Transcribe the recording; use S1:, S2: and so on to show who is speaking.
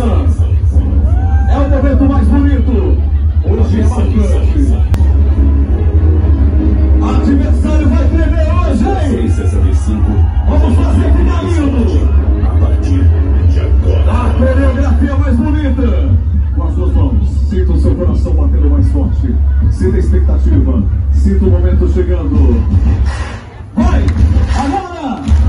S1: É o momento mais bonito. Hoje é marcante. Adversário vai tremer hoje, hein? Vamos fazer finalindo.
S2: A partir de agora.
S1: A coreografia mais bonita. Com as duas mãos, sinta o seu coração batendo mais forte. Sinta a expectativa. Sinta o momento chegando. Vai! Agora!